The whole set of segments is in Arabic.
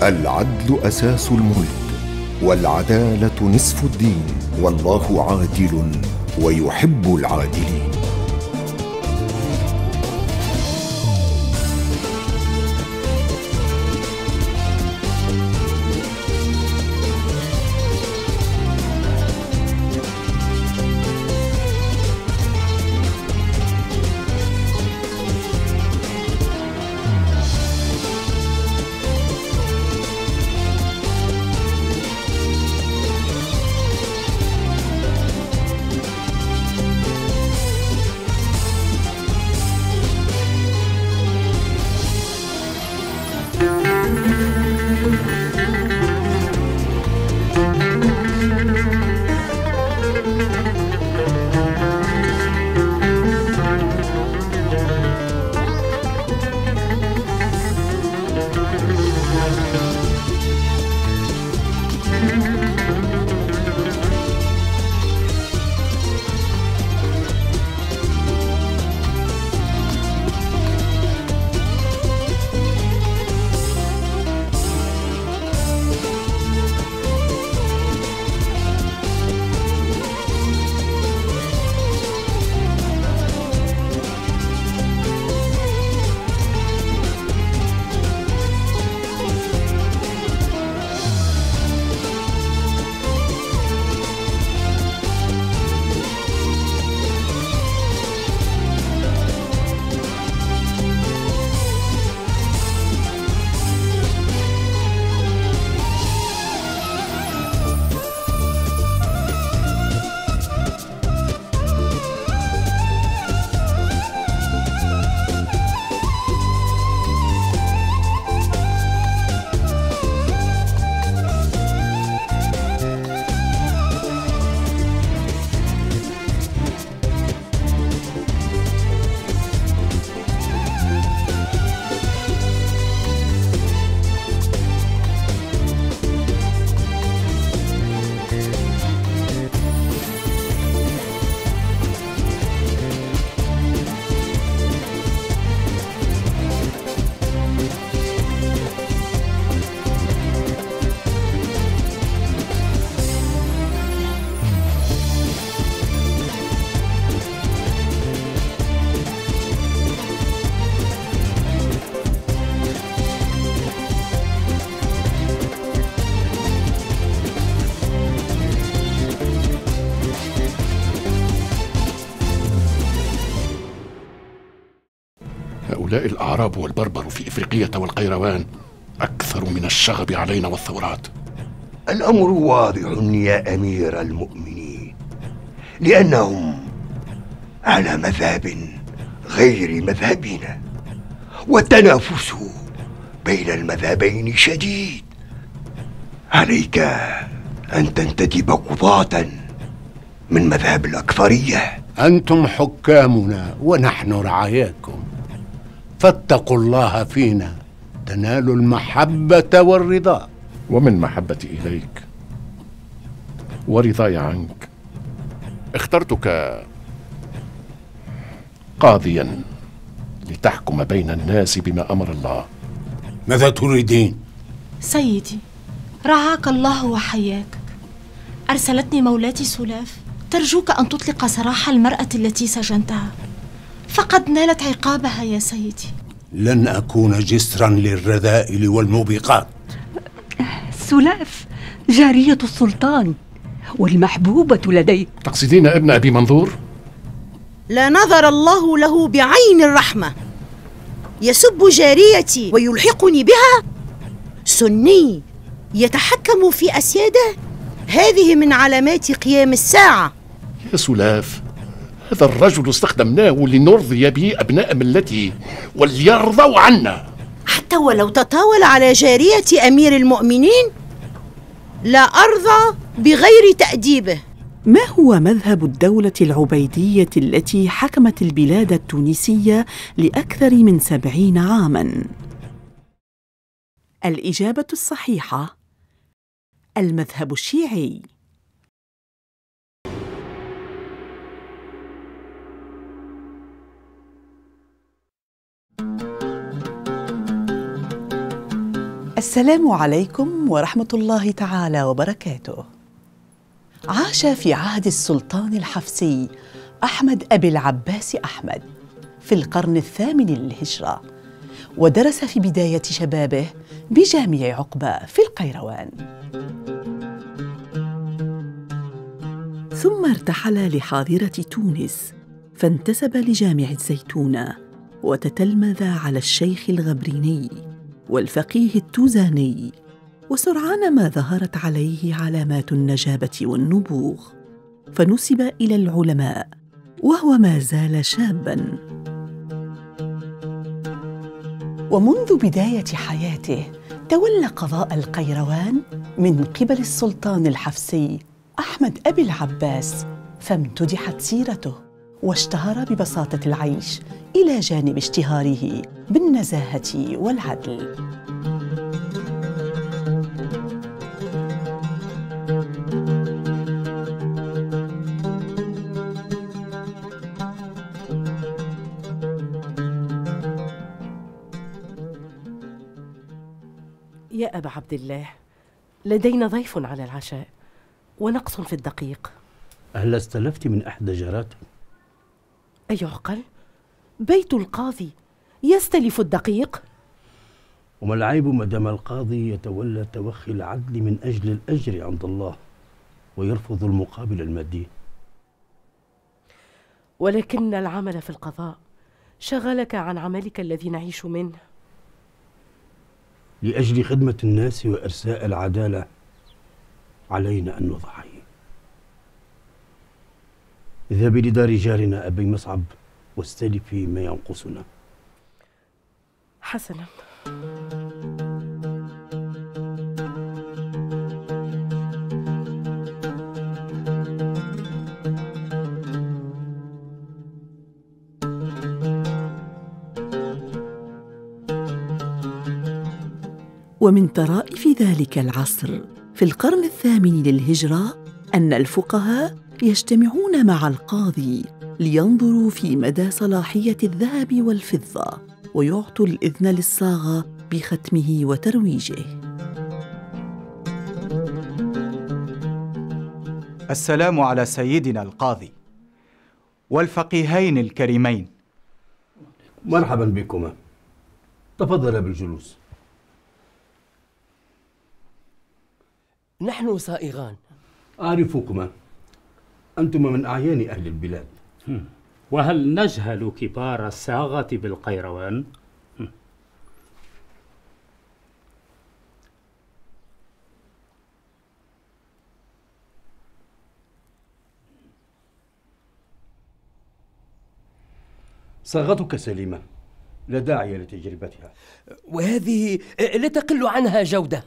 العدل أساس الملك، والعدالة نصف الدين، والله عادل ويحب العادلين. هؤلاء الأعراب والبربر في إفريقية والقيروان أكثر من الشغب علينا والثورات. الأمر واضح يا أمير المؤمنين، لأنهم على مذهب غير مذهبنا، والتنافس بين المذهبين شديد. عليك أن تنتدب قضاة من مذهب الأكثرية. أنتم حكامنا ونحن رعاياكم، فاتقوا الله فينا تنالوا المحبة والرضا. ومن محبتي إليك ورضاي عنك اخترتك قاضيا لتحكم بين الناس بما أمر الله. ماذا تريدين؟ سيدي، رعاك الله وحياك. أرسلتني مولاتي سلاف ترجوك أن تطلق سراح المرأة التي سجنتها، فقد نالت عقابها يا سيدي. لن أكون جسرا للرذائل والموبقات. سلاف جارية السلطان والمحبوبة لديه. تقصدين ابن أبي منظور؟ لا نظر الله له بعين الرحمة، يسب جاريتي ويلحقني بها. سني يتحكم في أسياده، هذه من علامات قيام الساعة. يا سلاف، هذا الرجل استخدمناه لنرضي به أبناء ملته وليرضوا عنا. حتى ولو تطاول على جارية أمير المؤمنين لا أرضى بغير تأديبه. ما هو مذهب الدولة العبيدية التي حكمت البلاد التونسية لأكثر من 70 عاماً؟ الإجابة الصحيحة: المذهب الشيعي. السلام عليكم ورحمة الله تعالى وبركاته. عاش في عهد السلطان الحفسي أحمد أبي العباس أحمد في القرن الثامن للهجرة، ودرس في بداية شبابه بجامع عقبة في القيروان، ثم ارتحل لحاضرة تونس فانتسب لجامع الزيتونة، وتتلمذ على الشيخ الغبريني والفقيه التوزاني، وسرعان ما ظهرت عليه علامات النجابة والنبوغ، فنسب إلى العلماء وهو ما زال شاباً. ومنذ بداية حياته تولى قضاء القيروان من قبل السلطان الحفسي أحمد أبي العباس، فامتدحت سيرته واشتهر ببساطة العيش إلى جانب اشتهاره بالنزاهة والعدل. يا أبا عبد الله، لدينا ضيف على العشاء ونقص في الدقيق. هل استلفت من إحدى جاراتك؟ أي عقل؟ بيت القاضي يستلف الدقيق؟ وما العيب مدام القاضي يتولى توخي العدل من أجل الأجر عند الله ويرفض المقابل المادي؟ ولكن العمل في القضاء شغلك عن عملك الذي نعيش منه. لأجل خدمة الناس وإرساء العدالة علينا أن نضحي. اذهبي لدار جارنا أبي مصعب واستلفي ما ينقصنا. حسنا. ومن طرائف ذلك العصر في القرن الثامن للهجرة أن الفقهاء يجتمعون مع القاضي لينظروا في مدى صلاحية الذهب والفضة ويعطوا الإذن للصاغة بختمه وترويجه. السلام على سيدنا القاضي والفقيهين الكريمين. مرحبا بكما، تفضل بالجلوس. نحن صائغان. أعرفكما، أنتما من أعيان أهل البلاد. وهل نجهل كبار الصاغة بالقيروان؟ صاغتك سليمة، لا داعي لتجربتها، وهذه لا تقل عنها جودة.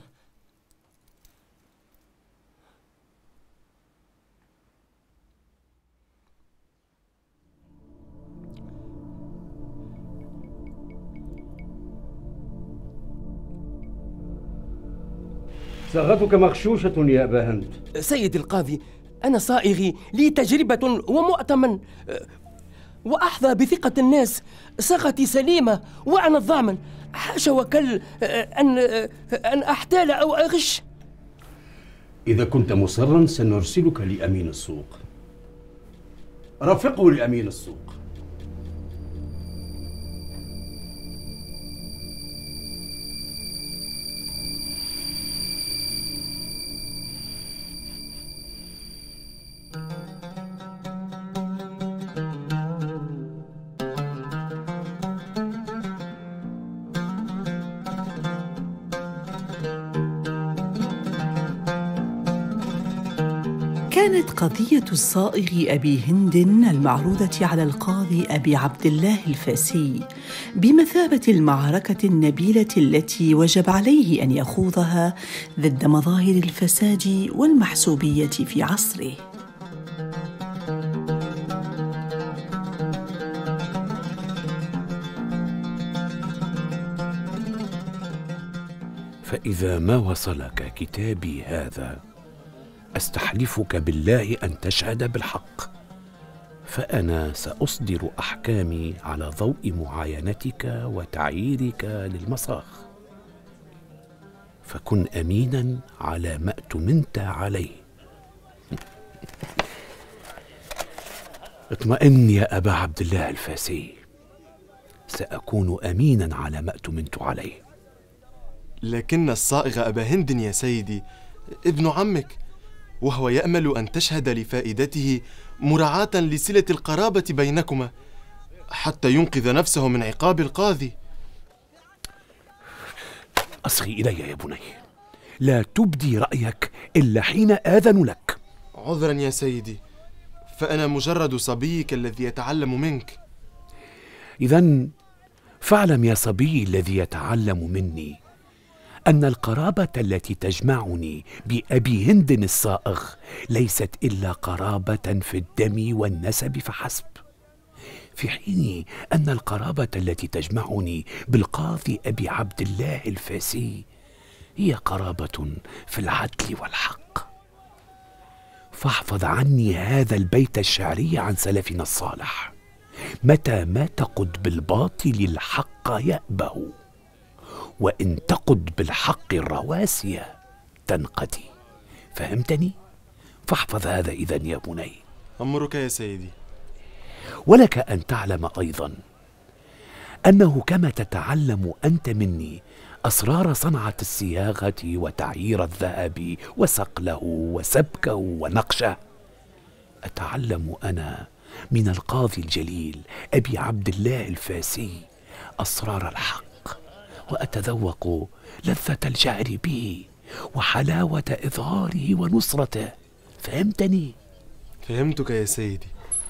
صاغتك مغشوشة يا أبا هند. سيد القاضي، أنا صائغي لي تجربة ومؤتمن وأحظى بثقة الناس. صاغتي سليمة وأنا الضامن، حاشا وكل أن أحتال أو أغش. إذا كنت مصرا سنرسلك لأمين السوق، رافقه لأمين السوق. كانت قضية الصائغ أبي هند المعروضة على القاضي أبي عبد الله الفاسي بمثابة المعركة النبيلة التي وجب عليه أن يخوضها ضد مظاهر الفساد والمحسوبية في عصره. فإذا ما وصلك كتابي هذا أستحلفك بالله أن تشهد بالحق، فأنا سأصدر أحكامي على ضوء معاينتك وتعييرك للمصاخ. فكن أمينا على ما اؤتمنت عليه. اطمئن يا أبا عبد الله الفاسي، سأكون أمينا على ما اؤتمنت عليه. لكن الصائغ أبا هند يا سيدي ابن عمك، وهو يأمل أن تشهد لفائدته مراعاة لصلة القرابة بينكما حتى ينقذ نفسه من عقاب القاضي. أصغي إلي يا بني، لا تبدي رأيك إلا حين آذن لك. عذرا يا سيدي، فأنا مجرد صبيك الذي يتعلم منك. إذن فاعلم يا صبي الذي يتعلم مني أن القرابة التي تجمعني بأبي هند الصائغ ليست إلا قرابة في الدم والنسب فحسب، في حين أن القرابة التي تجمعني بالقاضي أبي عبد الله الفاسي هي قرابة في العدل والحق. فاحفظ عني هذا البيت الشعري عن سلفنا الصالح: متى ما تقد بالباطل الحق يأبه، وإن تقد بالحق الرواسي تنقدي. فهمتني؟ فاحفظ هذا إذن يا بني. أمرك يا سيدي. ولك أن تعلم أيضا أنه كما تتعلم أنت مني أسرار صنعة الصياغة وتعيير الذهب وصقله وسبكه ونقشه، أتعلم أنا من القاضي الجليل أبي عبد الله الفاسي أسرار الحق، وأتذوق لذة الجهر به وحلاوة إظهاره ونصرته. فهمتني؟ فهمتك يا سيدي.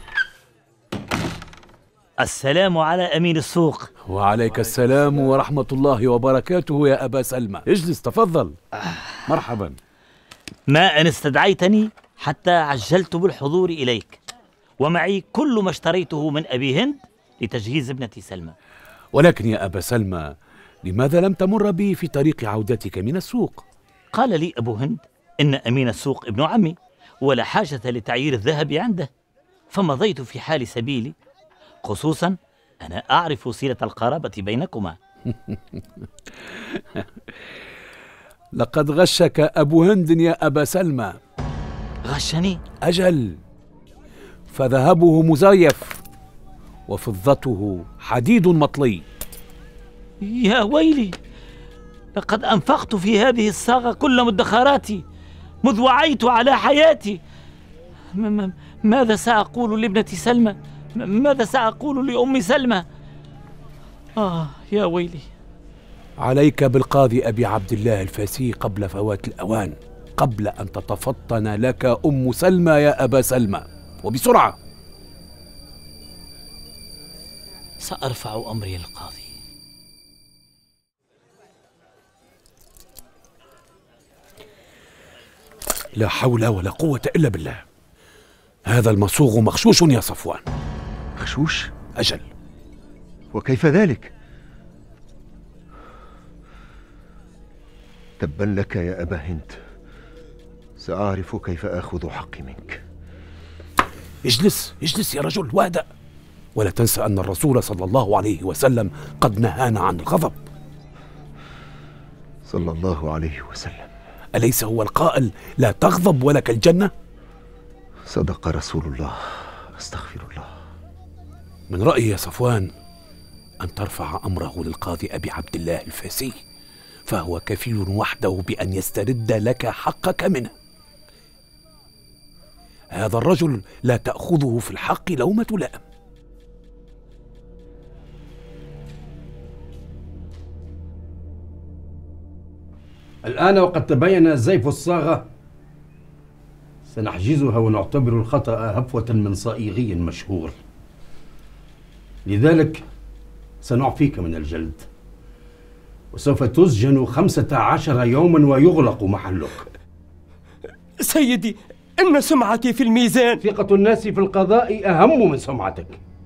السلام على أمين السوق. وعليك السلام ورحمة الله وبركاته يا أبا سلمى. اجلس تفضل. مرحبا. ما أن استدعيتني حتى عجلت بالحضور إليك، ومعي كل ما اشتريته من أبي هند لتجهيز ابنتي سلمى. ولكن يا أبا سلمى، لماذا لم تمر بي في طريق عودتك من السوق؟ قال لي أبو هند إن أمين السوق ابن عمي ولا حاجة لتعيير الذهب عنده، فمضيت في حال سبيلي، خصوصا أنا أعرف صلة القرابة بينكما. لقد غشك أبو هند يا أبا سلمى. غشني؟ أجل، فذهبه مزيف وفضته حديد مطلي. يا ويلي، لقد أنفقت في هذه الصاغة كل مدخراتي مذ وعيت على حياتي. ماذا سأقول لابنتي سلمى؟ ماذا سأقول لأم سلمى؟ يا ويلي. عليك بالقاضي أبي عبد الله الفاسي قبل فوات الأوان، قبل أن تتفطن لك أم سلمى يا أبا سلمى، وبسرعة. سأرفع أمري للقاضي. لا حول ولا قوة إلا بالله. هذا المصوغ مغشوش يا صفوان. مغشوش؟ أجل. وكيف ذلك؟ تبا لك يا أبا هند، سأعرف كيف آخذ حقي منك. اجلس اجلس يا رجل واهدأ، ولا تنسى أن الرسول صلى الله عليه وسلم قد نهانا عن الغضب. صلى الله عليه وسلم. أليس هو القائل لا تغضب ولك الجنة؟ صدق رسول الله، أستغفر الله. من رأيي يا صفوان أن ترفع أمره للقاضي أبي عبد الله الفاسي، فهو كفيل وحده بأن يسترد لك حقك منه. هذا الرجل لا تأخذه في الحق لومة لائم. الآن وقد تبين زيف الصاغة سنحجزها ونعتبر الخطأ هفوة من صائغي مشهور، لذلك سنعفيك من الجلد، وسوف تسجن 15 يوما ويغلق محلك. سيدي، إن سمعتي في الميزان. ثقة الناس في القضاء أهم من سمعتك.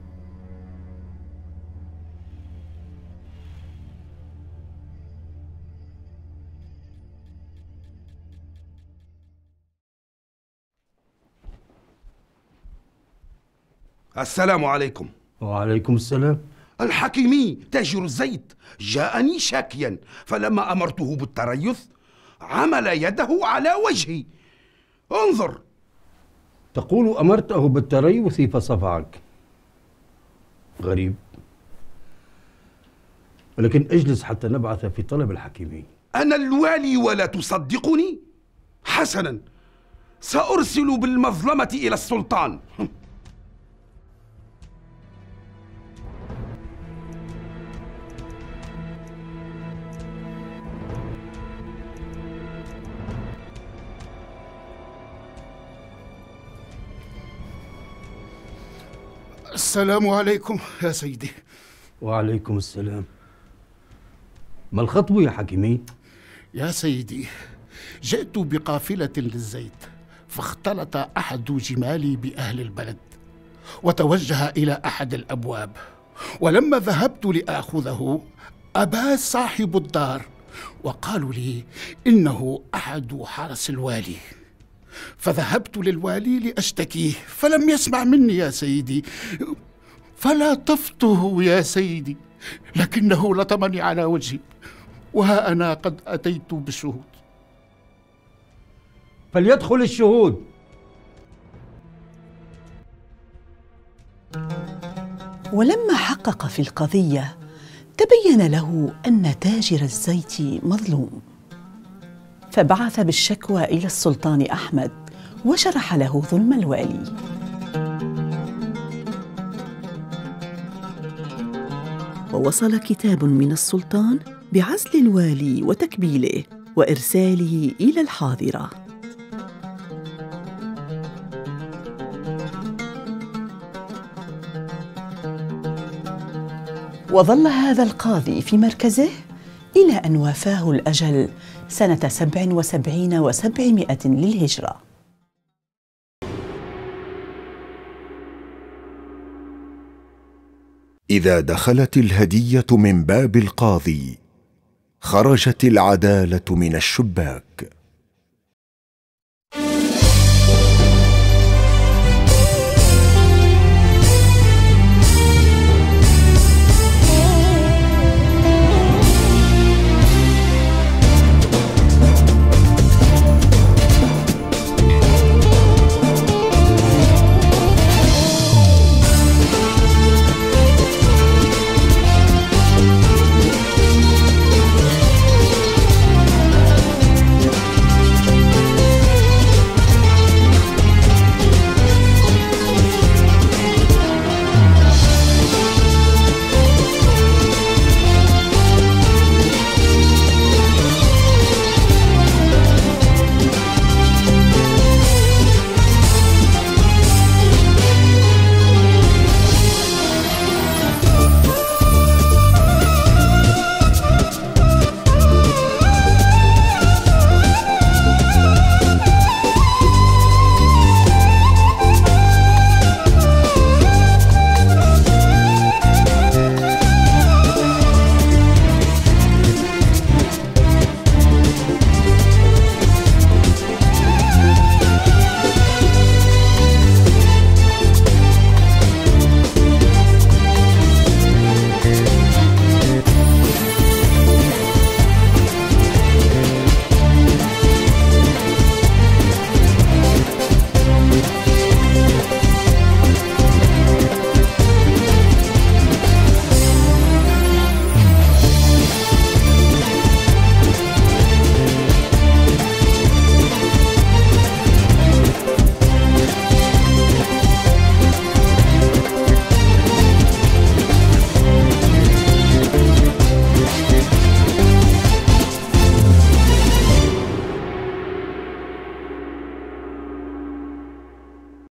السلام عليكم. وعليكم السلام. الحكيمي تاجر الزيت جاءني شاكيا، فلما أمرته بالتريث عمل يده على وجهي. انظر. تقول أمرته بالتريث فصفعك. غريب، ولكن اجلس حتى نبعث في طلب الحكيمين. أنا الوالي ولا تصدقني؟ حسنا، سأرسل بالمظلمة إلى السلطان. السلام عليكم يا سيدي. وعليكم السلام. ما الخطب يا حكيمي؟ يا سيدي، جئت بقافلة للزيت، فاختلط أحد جمالي بأهل البلد وتوجه إلى أحد الأبواب، ولما ذهبت لآخذه أبى صاحب الدار وقالوا لي إنه أحد حرس الوالي، فذهبت للوالي لأشتكيه فلم يسمع مني يا سيدي، فلا طفته يا سيدي، لكنه لطمني على وجهي، وها أنا قد أتيت بالشهود. فليدخل الشهود. ولما حقق في القضية تبين له أن تاجر الزيت مظلوم، فبعث بالشكوى إلى السلطان أحمد وشرح له ظلم الوالي. ووصل كتاب من السلطان بعزل الوالي وتكبيله وإرساله إلى الحاضرة. وظل هذا القاضي في مركزه إلى أن وافاه الأجل سنة 77 و700 للهجرة. إذا دخلت الهدية من باب القاضي خرجت العدالة من الشباك.